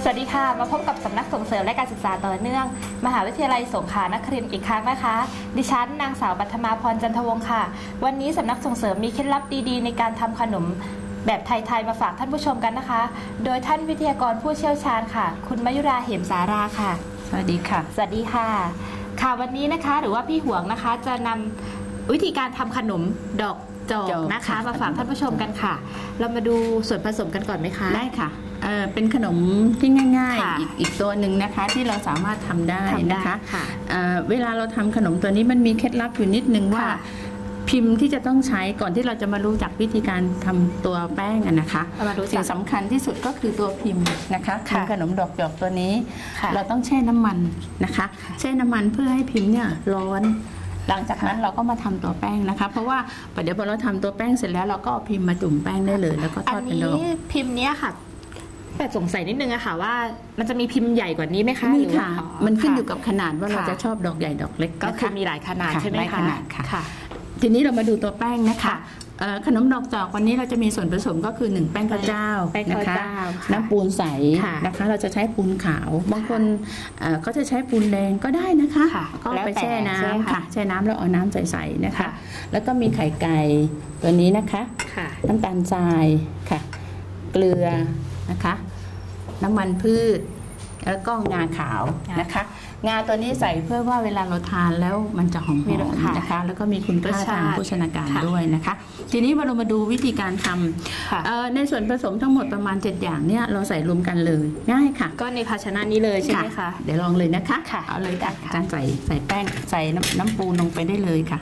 วัสดีค่ะมาพบกับสำนักส่งเสริมและการศึกษาต่อเนื่องมหาวิทยาลัยสงขลานครินทร์อีกครั้งนะคะดิฉันนางสาวปัทมาพรจันทวงศ์ค่ะวันนี้สำนักส่งเสริมมีเคล็ดลับดีๆในการทำขนมแบบไทยๆมาฝากท่านผู้ชมกันนะคะโดยท่านวิทยากรผู้เชี่ยวชาญค่ะคุณมยุราเหมสาราค่ะสวัสดีค่ะสวัสดีค่ะค่ะวันนี้นะคะหรือว่าพี่หวงนะคะจะนำวิธีการทำขนมดอกจอกนะคะมาฝากท่านผู้ชมกันค่ะเรามาดูส่วนผสมกันก่อนไหมคะได้ค่ะเป็นขนมที่ง่ายๆอีกตัวหนึ่งนะคะที่เราสามารถทำได้นะคะเวลาเราทำขนมตัวนี้มันมีเคล็ดลับอยู่นิดนึงว่าพิมพ์ที่จะต้องใช้ก่อนที่เราจะมารู้จักวิธีการทำตัวแป้งนะคะสิ่งสำคัญที่สุดก็คือตัวพิมพ์นะคะขนมดอกจอกตัวนี้เราต้องแช่น้ำมันนะคะแช่น้ำมันเพื่อให้พิมพ์เนี่ยร้อนหลังจากนั้นเราก็มาทำตัวแป้งนะคะเพราะว่าเดี๋ยวพอเราทำตัวแป้งเสร็จแล้วเราก็เอาพิมพ์มาจุ่มแป้งได้เลยแล้วก็ทอดเป็นดอกพิมพ์เนี้ยค่ะแต่สงสัยนิดนึงอะค่ะว่ามันจะมีพิมพ์ใหญ่กว่านี้ไหมคะมีค่ะมันขึ้นอยู่กับขนาดว่าเราจะชอบดอกใหญ่ดอกเล็กก็คือมีหลายขนาดใช่ไหมคะค่ะทีนี้เรามาดูตัวแป้งนะคะขนมดอกจอกวันนี้เราจะมีส่วนผสมก็คือ1แป้งข้าวเจ้านะคะน้ำปูนใสนะคะเราจะใช้ปูนขาวบางคนก็จะใช้ปูนแดงก็ได้นะคะก็ไปแช่น้ำค่ะแช่น้ำแล้วเอาน้ำใสๆนะคะแล้วก็มีไข่ไก่ตัวนี้นะคะน้ำตาลทรายค่ะเกลือนะคะน้ำมันพืชแล้วก็งาขาวนะคะงาตัวนี้ใส่เพื่อว่าเวลาเราทานแล้วมันจะหอมๆนะคะแล้วก็มีคุณค่าทางโภชนาการด้วยนะคะทีนี้เรามาดูวิธีการทำในส่วนผสมทั้งหมดประมาณ7อย่างเนี่ยเราใส่รวมกันเลยง่ายค่ะก็ในภาชนะนี้เลยใช่ไหมคะเดี๋ยวลองเลยนะคะเอาเลยค่ะอาจารย์ใส่แป้งใส่น้ำปูลงไปได้เลยค่ะ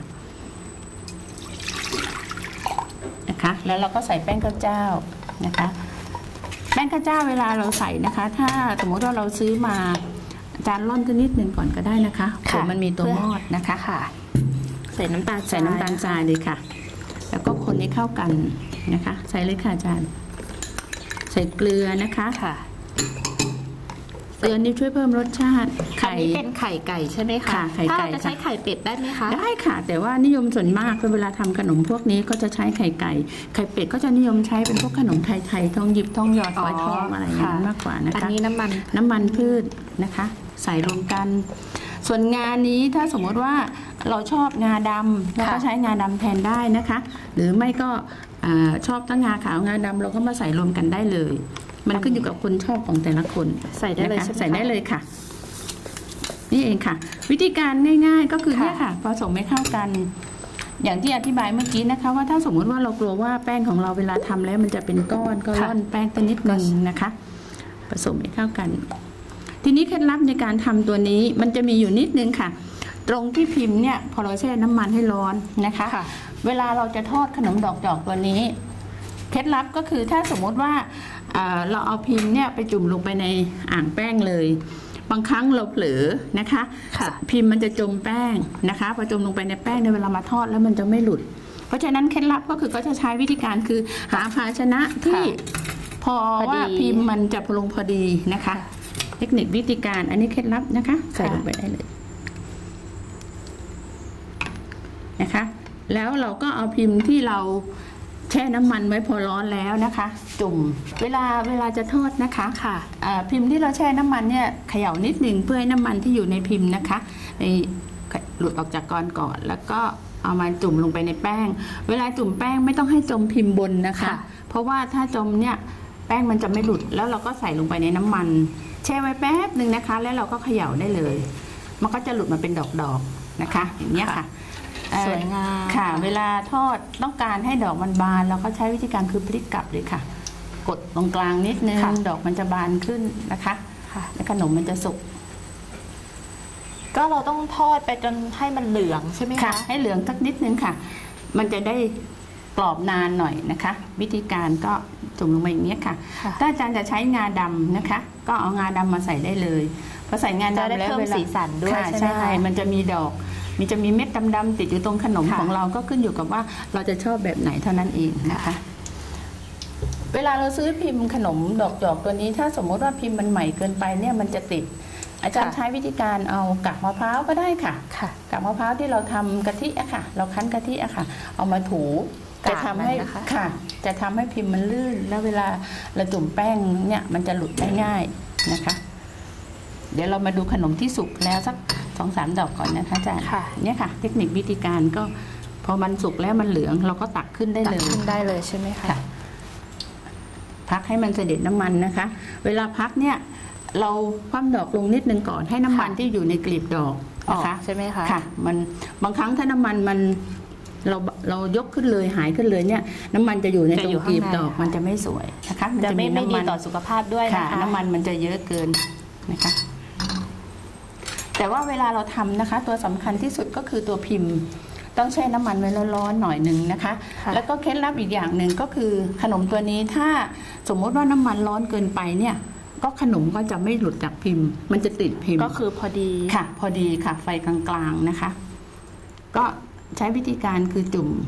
นะคะแล้วเราก็ใส่แป้งข้าวเจ้านะคะแป้งข้าวเจ้าเวลาเราใส่นะคะถ้าสมมติว่าเราซื้อมาจานร่อนกันนิดหนึ่งก่อนก็ได้นะคะผมมันมีตัวมอดนะคะใส่น้ำตาลทรายเลยค่ะแล้วก็คนให้เข้ากันนะคะใส่เลยค่ะอาจารย์ใส่เกลือนะคะเกลือนี่ช่วยเพิ่มรสชาติไข่นี้เป็นไข่ไก่ใช่ไหมคะถ้าจะใช้ไข่เป็ดได้ไหมคะได้ค่ะแต่ว่านิยมส่วนมากเวลาทำขนมพวกนี้ก็จะใช้ไข่ไก่ไข่เป็ดก็จะนิยมใช้เป็นพวกขนมไทยๆทองหยิบทองหยอดฝอยทองอะไรอย่างนั้นมากกว่านะคะอันนี้น้ำมันพืชนะคะใส่รวมกันส่วนงานี้ถ้าสมมติว่าเราชอบงาดำเราก็ใช้งาดำแทนได้นะคะหรือไม่ก็ชอบทั้งงาขาวงาดำเราก็มาใส่รวมกันได้เลยมันขึ้นอยู่กับคนชอบของแต่ละคนใส่ได้เลยใส่ได้เลยค่ะนี่เองค่ะวิธีการง่ายๆก็คือเนี่ยค่ะผสมให้เข้ากันอย่างที่อธิบายเมื่อกี้นะคะว่าถ้าสมมติว่าเรากลัวว่าแป้งของเราเวลาทำแล้วมันจะเป็นก้อนก็ร่อนแป้งตัวนิดนึงนะคะผสมให้เข้ากันทีนี้เคล็ดลับในการทำตัวนี้มันจะมีอยู่นิดนึงค่ะตรงที่พิมพ์เนี่ยพอเราแช่น้ำมันให้ร้อนนะคะเวลาเราจะทอดขนมดอกจอกตัวนี้เคล็ดลับก็คือถ้าสมมติว่าเราเอาพิมพ์เนี่ยไปจุ่มลงไปในอ่างแป้งเลยบางครั้งเราเผลอนะคะพิมพ์มันจะจมแป้งนะคะพอจมลงไปในแป้งในเวลามาทอดแล้วมันจะไม่หลุดเพราะฉะนั้นเคล็ดลับก็คือก็จะใช้วิธีการคือหาภาชนะที่พอว่าพิมพ์มันจะลงพอดีนะคะเทคนิควิธีการอันนี้เคล็ดลับนะคะใส่ลงไปได้เลยนะคะแล้วเราก็เอาพิมพ์ที่เราแช่น้ำมันไว้พอร้อนแล้วนะคะจุ่มเวลาจะทอดนะคะพิมพ์ที่เราแช่น้ำมันเนี่ยเขย่านิดหนึ่งเพื่อให้น้ำมันที่อยู่ในพิมพ์นะคะหลุดออกจากก้อนก่อนแล้วก็เอามาจุ่มลงไปในแป้งเวลาจุ่มแป้งไม่ต้องให้จมพิมพ์บนนะคะเพราะว่าถ้าจมเนี่ยแป้งมันจะไม่หลุดแล้วเราก็ใส่ลงไปในน้ำมันแช่ไว้แป๊บหนึ่งนะคะแล้วเราก็เขย่าได้เลยมันก็จะหลุดมาเป็นดอกๆนะคะอย่างนี้ค่ะสวยงามค่ะเวลาทอดต้องการให้ดอกมันบานเราก็ใช้วิธีการคือพลิกกลับเลยค่ะกดตรงกลางนิดนึงดอกมันจะบานขึ้นนะคะแล้วขนมมันจะสุกก็เราต้องทอดไปจนให้มันเหลืองใช่ไหมคะให้เหลืองสักนิดนึงค่ะมันจะได้กรอบนานหน่อยนะคะวิธีการก็จุ่มลงไปอย่างนี้ค่ะถ้าอาจารย์จะใช้งาดำนะคะก็เอางาดำมาใส่ได้เลยพอใส่งาดำแล้วเวลาสีสันด้วยใช่มันจะมีดอกจะมีเม็ดดำๆติดอยู่ตรงขนมของเราก็ขึ้นอยู่กับว่าเราจะชอบแบบไหนเท่านั้นเองนะคะเวลาเราซื้อพิมพ์ขนมดอกจอกตัวนี้ถ้าสมมติว่าพิมพ์มันใหม่เกินไปเนี่ยมันจะติดอาจารย์ใช้วิธีการเอากากมะพร้าวก็ได้ค่ะกากมะพร้าวที่เราทำกะทิอะค่ะเราคั้นกะทิอะค่ะเอามาถูจะทำให้จะทำให้พิมพ์มันลื่นแล้วเวลาเราจุ่มแป้งเนี่ยมันจะหลุดได้ง่ายนะคะเดี๋ยวเรามาดูขนมที่สุกแล้วสัก2-3 ดอกก่อนนะคะอาจารย์เนี่ยค่ะเทคนิควิธีการก็พอมันสุกแล้วมันเหลืองเราก็ตักขึ้นได้เลยขึ้นได้เลยใช่ไหมคะพักให้มันเสด็จน้ำมันนะคะ เวลาพักเนี่ยเราคว่ำดอกลงนิดนึงก่อนให้น้ำมันที่อยู่ในกลีบดอกนะคะใช่ไหมคะค่ะมันบางครั้งถ้าน้ำมันมันเรายกขึ้นเลยหายขึ้นเลยเนี่ยน้ำมันจะอยู่ในตรงกลีบดอกมันจะไม่สวยนะคะจะไม่ดีต่อสุขภาพด้วยนะคะน้ำมันมันจะเยอะเกินนะคะแต่ว่าเวลาเราทำนะคะตัวสำคัญที่สุดก็คือตัวพิมพ์ต้องแช่น้ำมันไว้ร้อนๆหน่อยหนึ่งนะคะแล้วก็เคล็ดลับอีกอย่างหนึ่งก็คือขนมตัวนี้ถ้าสมมติว่าน้ำมันร้อนเกินไปเนี่ยก็ขนมก็จะไม่หลุดจากพิมพ์มันจะติดพิมพ์ก็คือพอดีค่ะพอดีค่ะไฟกลางๆนะคะก็ใช้วิธีการคือจุ่ม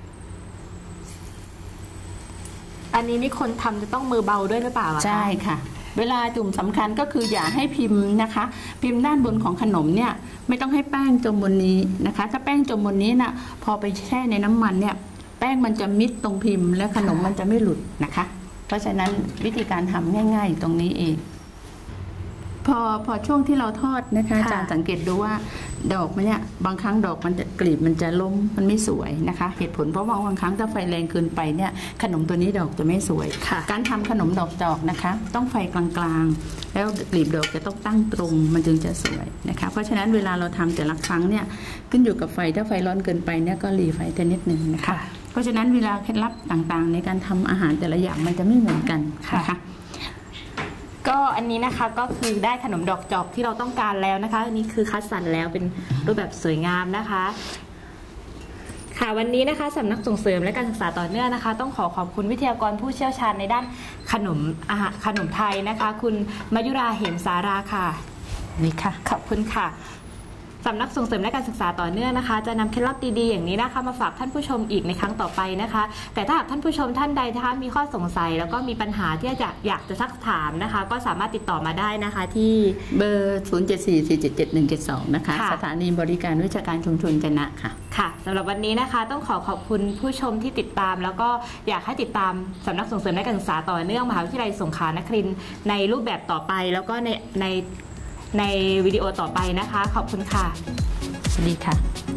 อันนี้นี่คนทำจะต้องมือเบาด้วยหรือเปล่าใช่ค่ะเวลาจุ่มสำคัญก็คืออย่าให้พิมพ์นะคะพิมพ์ด้านบนของขนมเนี่ยไม่ต้องให้แป้งจมบนนี้นะคะถ้าแป้งจมบนนี้นะพอไปแช่ในน้ำมันเนี่ยแป้งมันจะมิดตรงพิมพ์และขนมมันจะไม่หลุดนะคะเพราะฉะนั้นวิธีการทำง่ายๆตรงนี้เองพอช่วงที่เราทอดนะคะอาจารย์สังเกตดูว่าดอกมันเนี่ยบางครั้งดอกมันจะกลีบมันจะล้มมันไม่สวยนะคะเหตุผลเพราะว่าบางครั้งถ้าไฟแรงเกินไปเนี่ยขนมตัวนี้ดอกจะไม่สวยการทำขนมดอกจอกนะคะต้องไฟกลางๆแล้วกลีบดอกจะต้องตั้งตรงมันจึงจะสวยนะคะเพราะฉะนั้นเวลาเราทำแต่ละครั้งเนี่ยขึ้นอยู่กับไฟถ้าไฟร้อนเกินไปเนี่ยก็หลีไฟแต่นิดนึงนะคะเพราะฉะนั้นเวลาเคล็ดลับต่างๆในการทำอาหารแต่ละอย่างมันจะไม่เหมือนกันนะคะก็อันนี้นะคะก็คือได้ขนมดอกจอกที่เราต้องการแล้วนะคะอันนี้คือคัดสรรแล้วเป็นรูปแบบสวยงามนะคะค่ะวันนี้นะคะสำนักส่งเสริมและการศึกษาต่อเนื่องนะคะต้องขอบคุณวิทยากรผู้เชี่ยวชาญในด้านขนมไทยนะคะคุณมายุราเหมสาราค่ะนี่ค่ะขอบคุณค่ะสำนักส่งเสริมและการศึกษาต่อเนื่องนะคะจะนำเคล็ดลับดีๆอย่างนี้นะคะมาฝากท่านผู้ชมอีกในครั้งต่อไปนะคะแต่ถ้าหากท่านผู้ชมท่านใดนะคะมีข้อสงสัยแล้วก็มีปัญหาที่อยากจะซักถามนะคะก็สามารถติดต่อมาได้นะคะที่เบอร์074477172นะคะสถานีบริการวิชาการชุมชนจนะค่ะค่ะสำหรับวันนี้นะคะต้องขอบคุณผู้ชมที่ติดตามแล้วก็อยากให้ติดตามสำนักส่งเสริมและการศึกษาต่อเนื่องมหาวิทยาลัยสงขลานครินทร์ในรูปแบบต่อไปแล้วก็ในวิดีโอต่อไปนะคะขอบคุณค่ะสวัสดีค่ะ